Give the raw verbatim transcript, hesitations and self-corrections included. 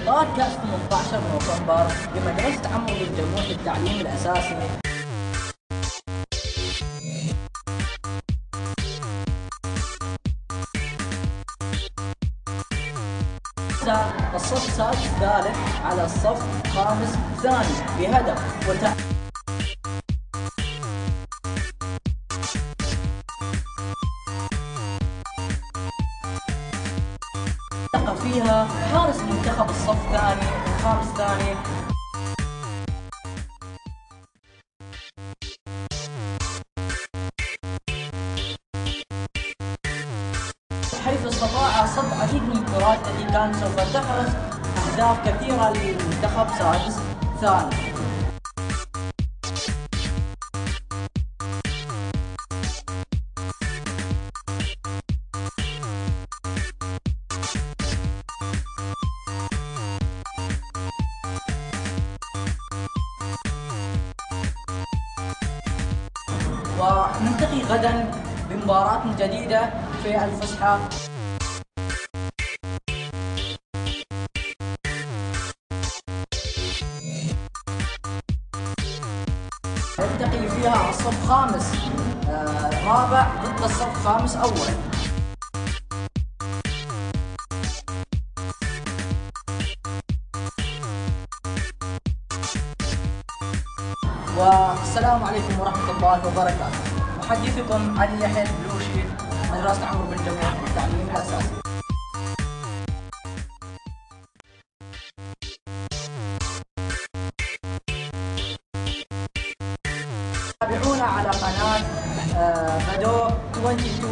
إطار كأس ثمانية عشر نوفمبر بمدرسة عمرو بن جموح للتعليم الأساسي الصف السادس ثالث على الصف خامس ثاني بهدف وتع... فيها حارس منتخب الصف الثاني الخامس ثاني حيث استطاع صد عديد من الكرات التي كانت سوف تحرز أهداف كثيرة للمنتخب سادس ثاني. ونلتقي غدا بمباراة جديدة في الفسحة. نلتقي فيها الصف خامس آه رابع ضد الصف خامس أول. والسلام عليكم ورحمة الله وبركاته. محدثكم علي يحيى البلوشي، مدرسة عمرو بن جموح للتعليم الأساسي. تابعونا على قناة بدو اثنين وعشرين